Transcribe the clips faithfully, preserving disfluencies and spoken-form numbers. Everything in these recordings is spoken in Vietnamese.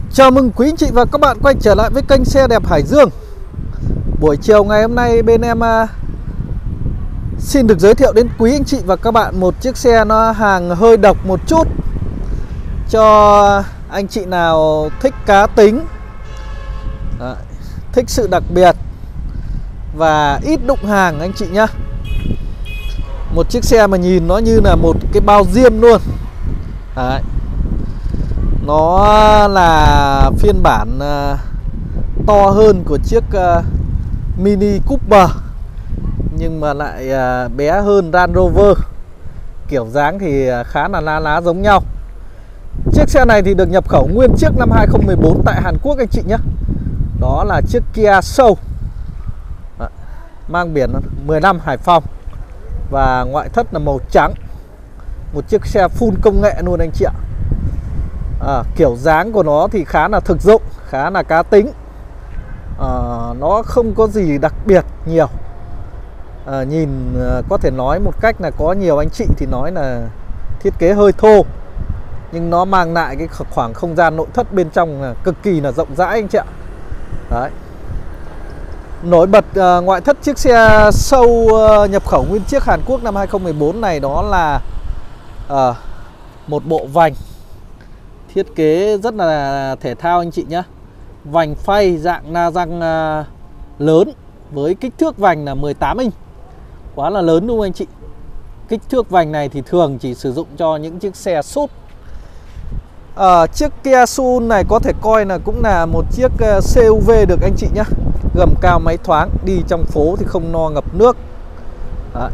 Chào mừng quý anh chị và các bạn quay trở lại với kênh Xe Đẹp Hải Dương. Buổi chiều ngày hôm nay bên em uh, xin được giới thiệu đến quý anh chị và các bạn một chiếc xe nó hàng hơi độc một chút, cho anh chị nào thích cá tính, Đấy, thích sự đặc biệt và ít đụng hàng anh chị nhá. Một chiếc xe mà nhìn nó như là một cái bao diêm luôn. Đấy. Nó là phiên bản uh, to hơn của chiếc uh, Mini Cooper, nhưng mà lại uh, bé hơn Range Rover. Kiểu dáng thì khá là lá lá giống nhau. Chiếc xe này thì được nhập khẩu nguyên chiếc năm hai không một bốn tại Hàn Quốc anh chị nhé. Đó là chiếc Kia Soul, Đó, mang biển mười lăm Hải Phòng, và ngoại thất là màu trắng. Một chiếc xe full công nghệ luôn anh chị ạ. À, kiểu dáng của nó thì khá là thực dụng, khá là cá tính. à, Nó không có gì đặc biệt nhiều. à, Nhìn à, có thể nói một cách là có nhiều anh chị thì nói là thiết kế hơi thô, nhưng nó mang lại cái khoảng không gian nội thất bên trong là cực kỳ là rộng rãi anh chị ạ. Đấy. Nổi bật à, ngoại thất chiếc xe Soul à, nhập khẩu nguyên chiếc Hàn Quốc năm hai không một bốn này, đó là à, một bộ vành thiết kế rất là thể thao anh chị nhé. Vành phay dạng na răng uh, lớn, với kích thước vành là mười tám inch. Quá là lớn đúng không anh chị? Kích thước vành này thì thường chỉ sử dụng cho những chiếc xe súp. uh, Chiếc Kia Soul này có thể coi là cũng là một chiếc uh, xê u vê được anh chị nhé. Gầm cao máy thoáng, đi trong phố thì không no ngập nước. Đấy.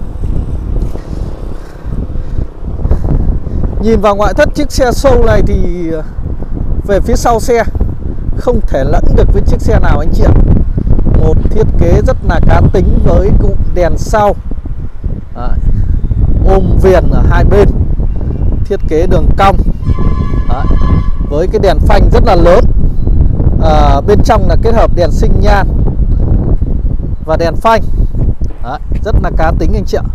Nhìn vào ngoại thất chiếc xe Soul này thì về phía sau xe không thể lẫn được với chiếc xe nào anh chị ạ. Một thiết kế rất là cá tính với cụm đèn sau. Đấy. Ôm viền ở hai bên, thiết kế đường cong. Đấy. Với cái đèn phanh rất là lớn. à, Bên trong là kết hợp đèn sinh nhan và đèn phanh. Đấy. Rất là cá tính anh chị ạ.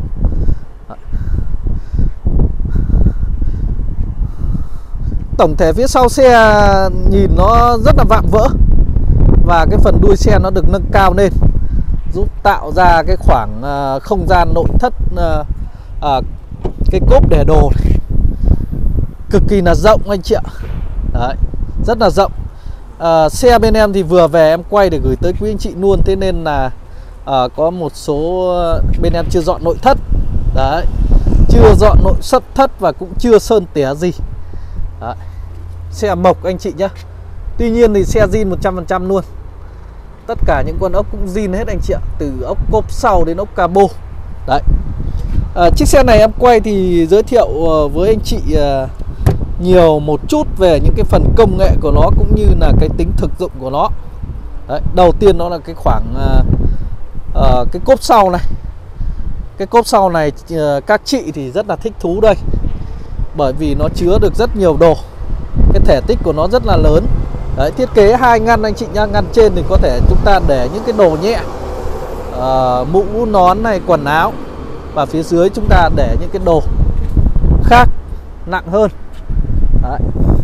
Tổng thể phía sau xe nhìn nó rất là vạm vỡ, và cái phần đuôi xe nó được nâng cao lên, giúp tạo ra cái khoảng uh, không gian nội thất. uh, uh, Cái cốp để đồ này cực kỳ là rộng anh chị ạ. Đấy, rất là rộng. uh, Xe bên em thì vừa về em quay để gửi tới quý anh chị luôn, thế nên là uh, có một số bên em chưa dọn nội thất. Đấy, chưa dọn nội thất thất và cũng chưa sơn tỉa gì. Đấy. Xe mộc anh chị nhé. Tuy nhiên thì xe zin một trăm phần trăm luôn. Tất cả những con ốc cũng zin hết anh chị ạ, từ ốc cốp sau đến ốc cabo. Đấy. à, Chiếc xe này em quay thì giới thiệu với anh chị uh, nhiều một chút về những cái phần công nghệ của nó, cũng như là cái tính thực dụng của nó. Đấy. Đầu tiên đó là cái khoảng uh, uh, cái cốp sau này. Cái cốp sau này uh, các chị thì rất là thích thú đây, bởi vì nó chứa được rất nhiều đồ. Cái thể tích của nó rất là lớn. Đấy, thiết kế hai ngăn anh chị nha. Ngăn trên thì có thể chúng ta để những cái đồ nhẹ, à, mũ, nón này, quần áo. Và phía dưới chúng ta để những cái đồ khác nặng hơn. Đấy.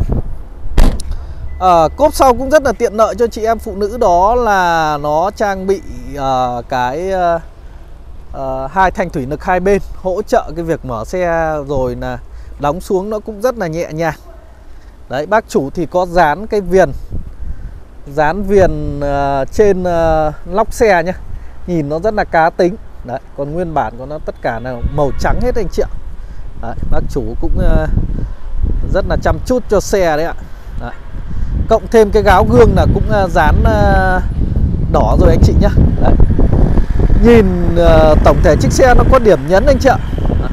À, cốp sau cũng rất là tiện lợi cho chị em phụ nữ, đó là nó trang bị uh, cái uh, uh, hai thanh thủy lực hai bên, hỗ trợ cái việc mở xe, rồi là đóng xuống nó cũng rất là nhẹ nhàng. Đấy, bác chủ thì có dán cái viền, dán viền uh, trên uh, lóc xe nhé. Nhìn nó rất là cá tính. Đấy, còn nguyên bản của nó tất cả là màu trắng hết anh chị ạ. Đấy, bác chủ cũng uh, rất là chăm chút cho xe đấy ạ. Đấy. Cộng thêm cái gáo gương là cũng uh, dán uh, đỏ rồi anh chị nhé. Đấy. Nhìn uh, tổng thể chiếc xe nó có điểm nhấn anh chị ạ. Đấy.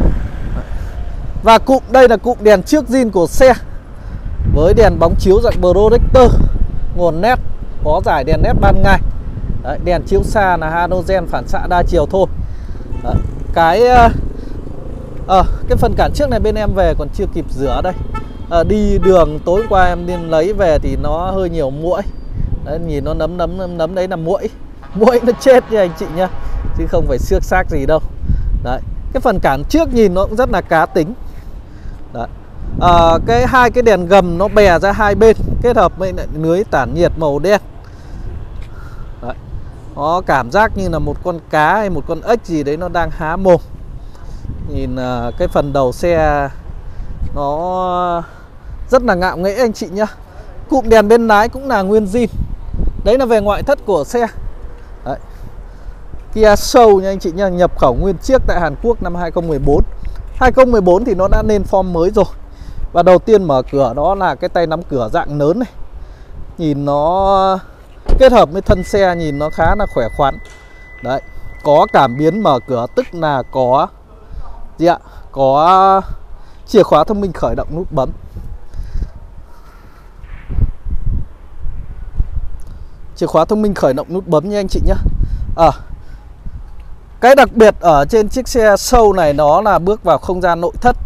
Và cụm đây là cụm đèn trước zin của xe, với đèn bóng chiếu dạng projector, nguồn nét, có giải đèn nét ban ngày. Đấy, đèn chiếu xa là halogen phản xạ đa chiều thôi. Đấy, cái uh, cái phần cản trước này bên em về còn chưa kịp rửa đây. uh, Đi đường tối qua em đi lấy về thì nó hơi nhiều muỗi. Đấy, nhìn nó nấm nấm nấm nấm đấy là muỗi. Muỗi nó chết nha anh chị nhá, chứ không phải xước xác gì đâu. Đấy, cái phần cản trước nhìn nó cũng rất là cá tính. Đấy. à, cái hai cái đèn gầm nó bè ra hai bên, kết hợp với lại lưới tản nhiệt màu đen. Đấy. Nó cảm giác như là một con cá hay một con ếch gì đấy nó đang há mồm. Nhìn uh, cái phần đầu xe nó rất là ngạo nghễ anh chị nhá. Cụm đèn bên lái cũng là nguyên zin. Đấy là về ngoại thất của xe. Đấy. Kia Soul nha anh chị nhá, nhập khẩu nguyên chiếc tại Hàn Quốc năm hai không một bốn. hai không một bốn thì nó đã lên form mới rồi. Và đầu tiên mở cửa đó là cái tay nắm cửa dạng lớn này. Nhìn nó kết hợp với thân xe nhìn nó khá là khỏe khoắn. Đấy, có cảm biến mở cửa, tức là có gì ạ? Có chìa khóa thông minh khởi động nút bấm. Chìa khóa thông minh khởi động nút bấm nha anh chị nhé. À, cái đặc biệt ở trên chiếc xe Soul này nó là bước vào không gian nội thất.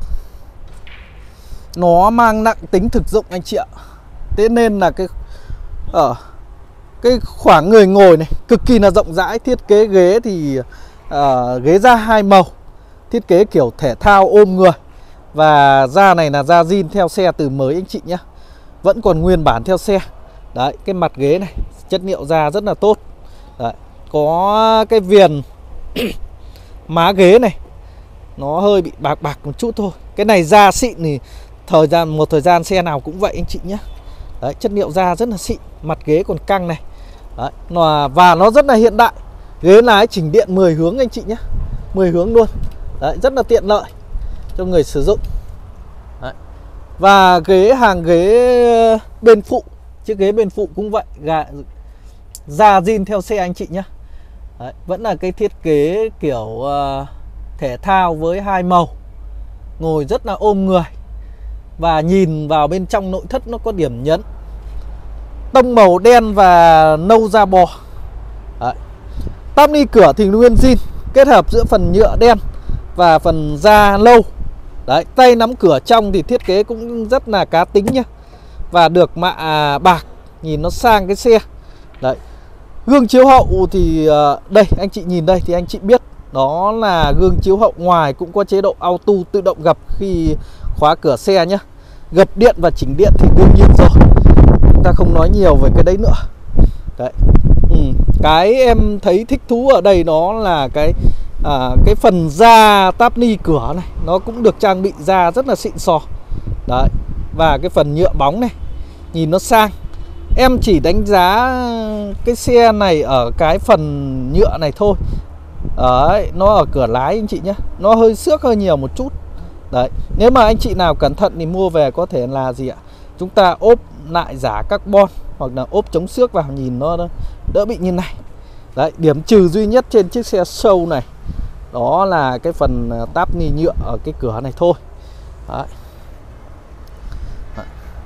Nó mang nặng tính thực dụng anh chị ạ. Thế nên là cái ở cái khoảng người ngồi này cực kỳ là rộng rãi. Thiết kế ghế thì uh, ghế da hai màu, thiết kế kiểu thể thao ôm người. Và da này là da zin theo xe từ mới anh chị nhé, vẫn còn nguyên bản theo xe. Đấy, cái mặt ghế này chất liệu da rất là tốt. Đấy, có cái viền má ghế này nó hơi bị bạc bạc một chút thôi. Cái này da xịn thì thời gian một thời gian xe nào cũng vậy anh chị nhé. Đấy, chất liệu da rất là xịn, mặt ghế còn căng này. Đấy, và nó rất là hiện đại. Ghế lái chỉnh điện mười hướng anh chị nhé, mười hướng luôn. Đấy, rất là tiện lợi cho người sử dụng. Đấy. Và ghế hàng ghế bên phụ, chiếc ghế bên phụ cũng vậy, da zin theo xe anh chị nhé. Đấy, vẫn là cái thiết kế kiểu uh, thể thao với hai màu, ngồi rất là ôm người. Và nhìn vào bên trong nội thất nó có điểm nhấn tông màu đen và nâu da bò. Đấy. Táp ni cửa thì nguyên zin, kết hợp giữa phần nhựa đen và phần da lâu. Đấy, tay nắm cửa trong thì thiết kế cũng rất là cá tính nhá. Và được mạ bạc, nhìn nó sang cái xe. Đấy. Gương chiếu hậu thì uh, đây anh chị nhìn đây thì anh chị biết đó là gương chiếu hậu ngoài cũng có chế độ auto tự động gập khi khóa cửa xe nhá. Gập điện và chỉnh điện thì đương nhiên rồi, chúng ta không nói nhiều về cái đấy nữa. Đấy. Ừ. Cái em thấy thích thú ở đây đó là cái à, cái phần da táp ni cửa này nó cũng được trang bị da rất là xịn sò. Đấy. Và cái phần nhựa bóng này nhìn nó sang. Em chỉ đánh giá cái xe này ở cái phần nhựa này thôi. Đấy, nó ở cửa lái anh chị nhé, nó hơi xước hơi nhiều một chút. Đấy, nếu mà anh chị nào cẩn thận thì mua về có thể là gì ạ? Chúng ta ốp lại giả carbon hoặc là ốp chống xước vào, nhìn nó đỡ bị như này. Đấy, điểm trừ duy nhất trên chiếc xe Soul này đó là cái phần táp ni nhựa ở cái cửa này thôi. Đấy. Đấy.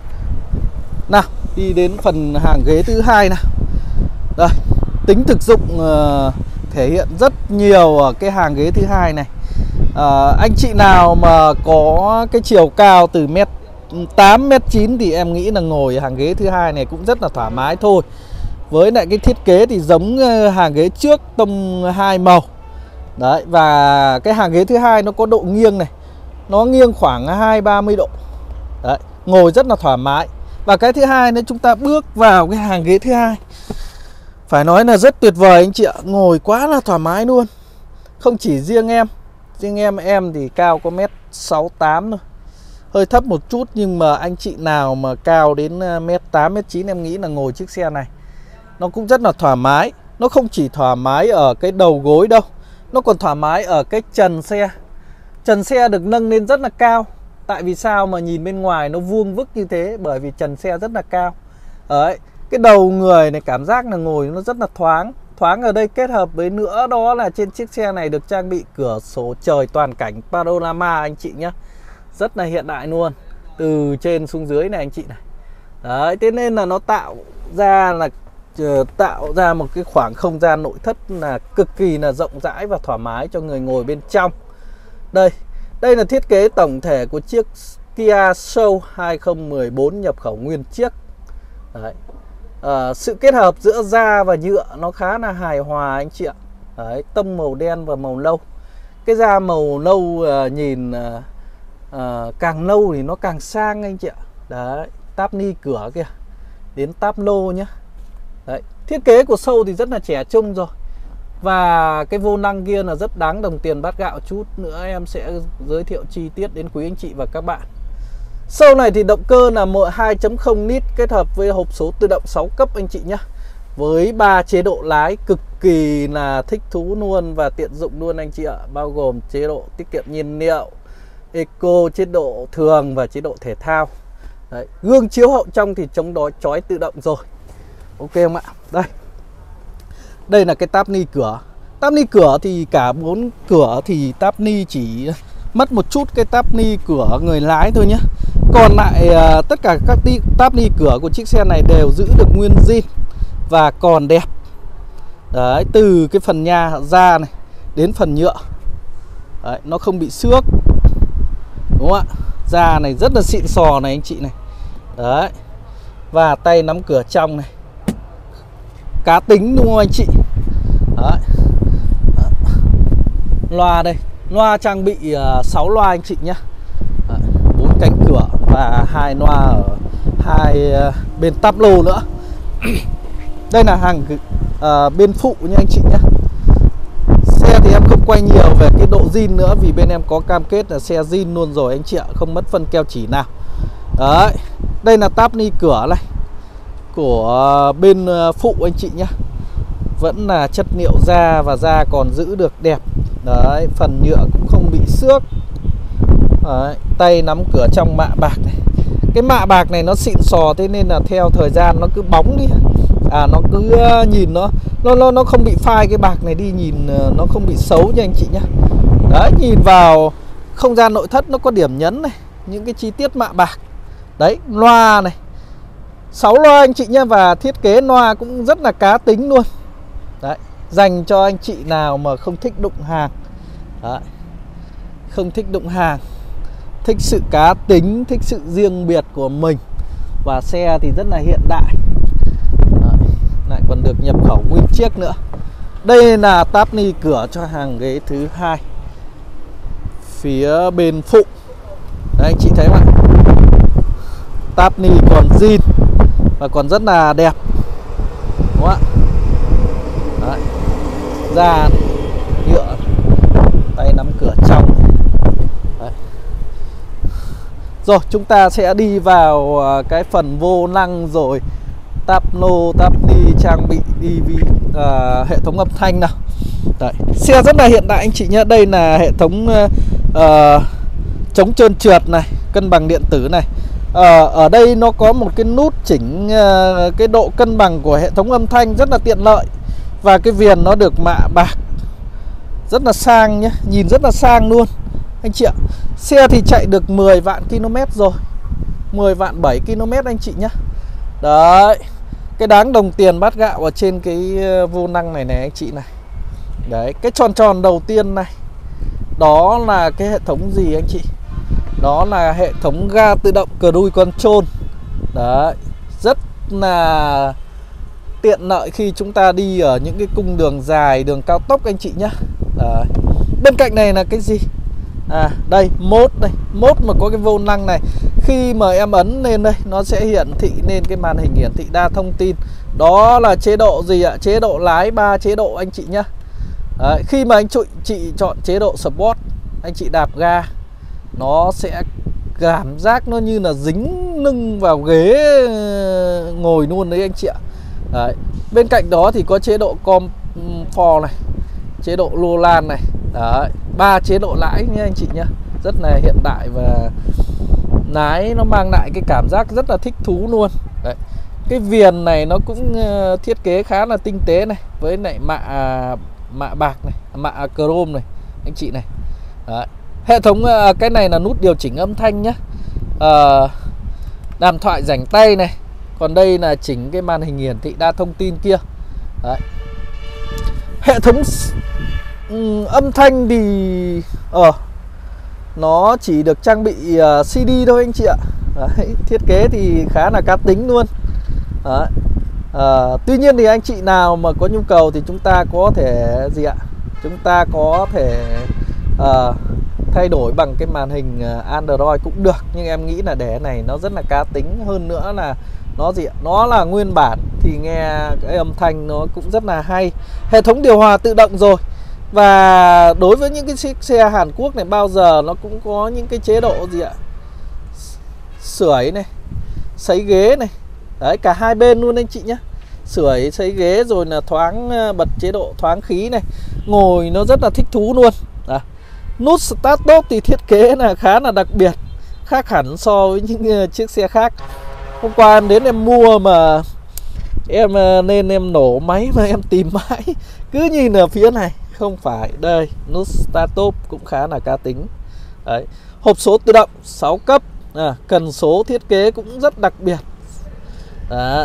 Nào, đi đến phần hàng ghế thứ hai nào. Đây, tính thực dụng uh, thể hiện rất nhiều ở cái hàng ghế thứ hai này. Uh, anh chị nào mà có cái chiều cao từ mét tám, mét chín thì em nghĩ là ngồi hàng ghế thứ hai này cũng rất là thoải mái thôi. Với lại cái thiết kế thì giống hàng ghế trước, tông hai màu. Đấy, và cái hàng ghế thứ hai nó có độ nghiêng này, nó nghiêng khoảng hai ba mươi độ. Đấy, ngồi rất là thoải mái. Và cái thứ hai nữa, chúng ta bước vào cái hàng ghế thứ hai, phải nói là rất tuyệt vời anh chị ạ. Ngồi quá là thoải mái luôn. Không chỉ riêng em, riêng em em thì cao có mét sáu tám thôi, hơi thấp một chút. Nhưng mà anh chị nào mà cao đến mét tám, mét chín em nghĩ là ngồi chiếc xe này nó cũng rất là thoải mái. Nó không chỉ thoải mái ở cái đầu gối đâu, nó còn thoải mái ở cái trần xe. Trần xe được nâng lên rất là cao. Tại vì sao mà nhìn bên ngoài nó vuông vức như thế? Bởi vì trần xe rất là cao. Đấy, cái đầu người này cảm giác là ngồi nó rất là thoáng. Thoáng ở đây kết hợp với nữa đó là trên chiếc xe này được trang bị cửa sổ trời toàn cảnh panorama anh chị nhé. Rất là hiện đại luôn, từ trên xuống dưới này anh chị này. Đấy, thế nên là nó tạo ra là tạo ra một cái khoảng không gian nội thất là cực kỳ là rộng rãi và thoải mái cho người ngồi bên trong. Đây, đây là thiết kế tổng thể của chiếc Kia Soul hai không một bốn nhập khẩu nguyên chiếc. Đấy. À, sự kết hợp giữa da và nhựa nó khá là hài hòa anh chị ạ. Đấy, tông màu đen và màu nâu. Cái da màu nâu à, nhìn à, à, càng lâu thì nó càng sang anh chị ạ. Đấy, táp ni cửa kìa, đến táp lô nhá. Đấy, thiết kế của sâu thì rất là trẻ trung rồi. Và cái vô năng kia là rất đáng đồng tiền bát gạo. Chút nữa em sẽ giới thiệu chi tiết đến quý anh chị và các bạn. Sâu này thì động cơ là hai chấm không lít kết hợp với hộp số tự động sáu cấp anh chị nhé. Với ba chế độ lái cực kỳ là thích thú luôn và tiện dụng luôn anh chị ạ. Bao gồm chế độ tiết kiệm nhiên liệu, eco, chế độ thường và chế độ thể thao. Đấy, gương chiếu hậu trong thì chống đói chói tự động rồi. Ok không ạ? Đây. Đây là cái táp ni cửa. Táp ni cửa thì cả bốn cửa thì táp ni chỉ mất một chút cái táp ni cửa người lái thôi nhé. Còn lại uh, tất cả các táp ni cửa của chiếc xe này đều giữ được nguyên zin và còn đẹp. Đấy, từ cái phần nha da này đến phần nhựa. Đấy, nó không bị xước. Đúng không ạ? Da này rất là xịn sò này anh chị này. Đấy. Và tay nắm cửa trong này. Cá tính đúng không anh chị? Đấy. Loa đây, loa trang bị uh, sáu loa anh chị nhé. bốn cánh cửa và hai loa ở hai uh, bên táp lô nữa. Đây là hàng uh, bên phụ nha anh chị nhé. Xe thì em không quay nhiều về cái độ zin nữa, vì bên em có cam kết là xe zin luôn rồi anh chị ạ, không mất phân keo chỉ nào. Đấy, đây là táp ni cửa này của bên phụ anh chị nhé. Vẫn là chất liệu da và da còn giữ được đẹp. Đấy, phần nhựa cũng không bị xước. Đấy, tay nắm cửa trong mạ bạc này. Cái mạ bạc này nó xịn sò, thế nên là theo thời gian nó cứ bóng đi. À, nó cứ nhìn nó nó nó nó không bị phai cái bạc này đi, nhìn nó không bị xấu nha anh chị nhé. Đấy, nhìn vào không gian nội thất nó có điểm nhấn này, những cái chi tiết mạ bạc. Đấy, loa này, sáu loa anh chị nhé. Và thiết kế loa cũng rất là cá tính luôn. Đấy, dành cho anh chị nào mà không thích đụng hàng. Đấy, không thích đụng hàng, thích sự cá tính, thích sự riêng biệt của mình. Và xe thì rất là hiện đại. Đấy, lại còn được nhập khẩu nguyên chiếc nữa. Đây là táp ni cửa cho hàng ghế thứ hai phía bên phụ. Đấy, anh chị thấy không ạ? Táp ni còn zin và còn rất là đẹp. Đúng không ạ? Đấy, da nhựa, tay nắm cửa trong. Đấy. Rồi chúng ta sẽ đi vào cái phần vô năng rồi. Táp lô, táp ni, trang bị đi vi, uh, hệ thống âm thanh nào. Đấy, xe rất là hiện đại anh chị nhé. Đây là hệ thống uh, chống trơn trượt này, cân bằng điện tử này. uh, Ở đây nó có một cái nút chỉnh uh, cái độ cân bằng của hệ thống âm thanh rất là tiện lợi. Và cái viền nó được mạ bạc, rất là sang nhé, nhìn rất là sang luôn anh chị ạ. Xe thì chạy được mười vạn ki lô mét rồi, mười vạn bảy ki lô mét anh chị nhé. Đấy, cái đáng đồng tiền bát gạo ở trên cái vô năng này này anh chị này. Đấy, cái tròn tròn đầu tiên này, đó là cái hệ thống gì anh chị? Đó là hệ thống ga tự động cruise control. Đấy, rất là tiện lợi khi chúng ta đi ở những cái cung đường dài, đường cao tốc anh chị nhé. Đấy. Bên cạnh này là cái gì? À, đây, mode đây, mode mà có cái vô năng này. Khi mà em ấn lên đây, nó sẽ hiển thị lên cái màn hình hiển thị đa thông tin. Đó là chế độ gì ạ? Chế độ lái ba chế độ anh chị nhé. Đấy, khi mà anh chị, chị chọn chế độ Sport, anh chị đạp ga, nó sẽ cảm giác nó như là dính lưng vào ghế ngồi luôn đấy anh chị ạ. Đấy. Bên cạnh đó thì có chế độ Comfort này, chế độ lô lan này. Đấy, ba chế độ lái nha anh chị nhé. Rất là hiện đại và lái nó mang lại cái cảm giác rất là thích thú luôn. Đấy. Cái viền này nó cũng thiết kế khá là tinh tế này, với lại mạ mạ bạc này, mạ chrome này anh chị này. Đấy. Hệ thống cái này là nút điều chỉnh âm thanh nhé. À, đàm thoại rảnh tay này. Còn đây là chỉnh cái màn hình hiển thị đa thông tin kia. Đấy. Hệ thống um, âm thanh thì ờ uh, nó chỉ được trang bị uh, xê đê thôi anh chị ạ. Đấy. Thiết kế thì khá là cá tính luôn. Đấy. Uh, tuy nhiên thì anh chị nào mà có nhu cầu thì chúng ta có thể gì ạ? Chúng ta có thể uh, thay đổi bằng cái màn hình Android cũng được, nhưng em nghĩ là để này nó rất là cá tính. Hơn nữa là nó gì ạ? Nó là nguyên bản thì nghe cái âm thanh nó cũng rất là hay. Hệ thống điều hòa tự động rồi. Và đối với những cái chiếc xe Hàn Quốc này bao giờ nó cũng có những cái chế độ gì ạ? Sưởi này, sấy ghế này. Đấy, cả hai bên luôn anh chị nhé. Sưởi, sấy ghế rồi là thoáng, bật chế độ thoáng khí này. Ngồi nó rất là thích thú luôn. Đó. Nút Start Stop thì thiết kế là khá là đặc biệt, khác hẳn so với những chiếc xe khác. Hôm qua em đến em mua mà em nên em nổ máy mà em tìm mãi, cứ nhìn ở phía này không phải. Đây, nút Start Stop cũng khá là cá tính. Đấy. Hộp số tự động sáu cấp, à, cần số thiết kế cũng rất đặc biệt. Đó.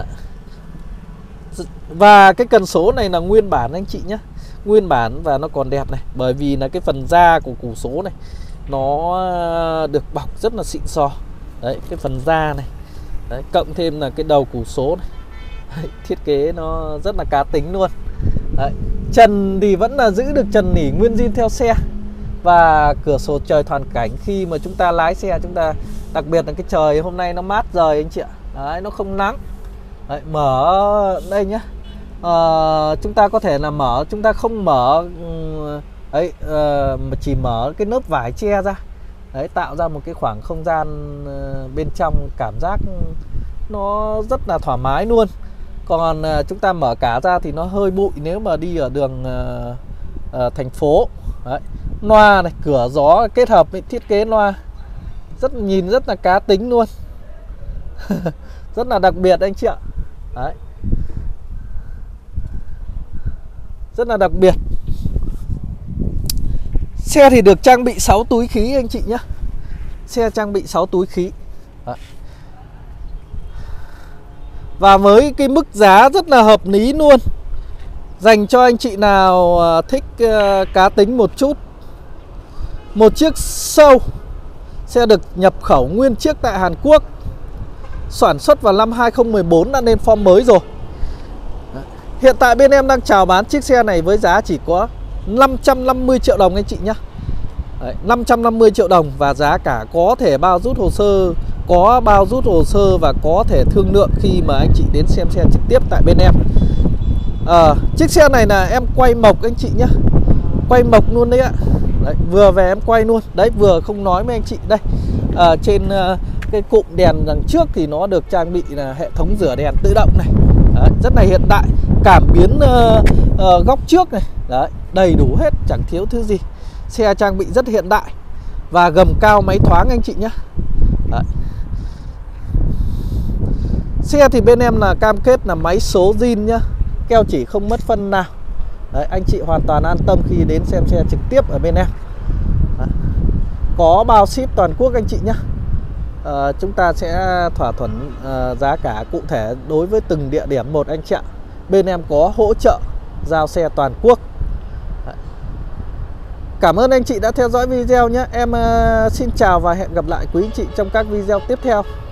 Và cái cần số này là nguyên bản anh chị nhé, nguyên bản và nó còn đẹp này, bởi vì là cái phần da của củ số này nó được bọc rất là xịn sò. Đấy, cái phần da này. Đấy, cộng thêm là cái đầu củ số này. Đấy, thiết kế nó rất là cá tính luôn. Đấy, trần thì vẫn là giữ được trần nỉ nguyên zin theo xe. Và cửa sổ trời toàn cảnh khi mà chúng ta lái xe, chúng ta đặc biệt là cái trời hôm nay nó mát rời anh chị ạ. Đấy, nó không nắng. Đấy, mở đây nhá. À, chúng ta có thể là mở, chúng ta không mở ấy, à, mà chỉ mở cái lớp vải che ra. Đấy, tạo ra một cái khoảng không gian bên trong cảm giác nó rất là thoải mái luôn. Còn à, chúng ta mở cả ra thì nó hơi bụi nếu mà đi ở đường à, à, thành phố. Đấy. Loa này, cửa gió kết hợp với thiết kế loa rất nhìn rất là cá tính luôn. Rất là đặc biệt anh chị ạ. Đấy. Rất là đặc biệt. Xe thì được trang bị sáu túi khí anh chị nhé. Xe trang bị sáu túi khí. Đấy. Và với cái mức giá rất là hợp lý luôn, dành cho anh chị nào thích cá tính một chút. Một chiếc Soul sẽ được nhập khẩu nguyên chiếc tại Hàn Quốc, sản xuất vào năm hai không một bốn, đã lên form mới rồi. Hiện tại bên em đang chào bán chiếc xe này với giá chỉ có năm trăm năm mươi triệu đồng anh chị nhé. Đấy, năm trăm năm mươi triệu đồng và giá cả có thể bao rút hồ sơ, có bao rút hồ sơ và có thể thương lượng khi mà anh chị đến xem xe trực tiếp tại bên em. À, chiếc xe này là em quay mộc anh chị nhé, quay mộc luôn đấy ạ. Đấy, vừa về em quay luôn. Đấy, vừa không nói với anh chị đây. À, trên uh, cái cụm đèn đằng trước thì nó được trang bị là hệ thống rửa đèn tự động này. Đấy, rất là hiện đại. Cảm biến uh, uh, góc trước này. Đấy, đầy đủ hết, chẳng thiếu thứ gì. Xe trang bị rất hiện đại. Và gầm cao máy thoáng anh chị nhé. Đấy. Xe thì bên em là cam kết là máy số zin nhá, keo chỉ không mất phân nào. Đấy, anh chị hoàn toàn an tâm khi đến xem xe trực tiếp ở bên em. Đấy. Có bao ship toàn quốc anh chị nhé. À, chúng ta sẽ thỏa thuận à, giá cả cụ thể đối với từng địa điểm một anh chị ạ. Bên em có hỗ trợ giao xe toàn quốc. Đấy. Cảm ơn anh chị đã theo dõi video nhé. Em uh, xin chào và hẹn gặp lại quý anh chị trong các video tiếp theo.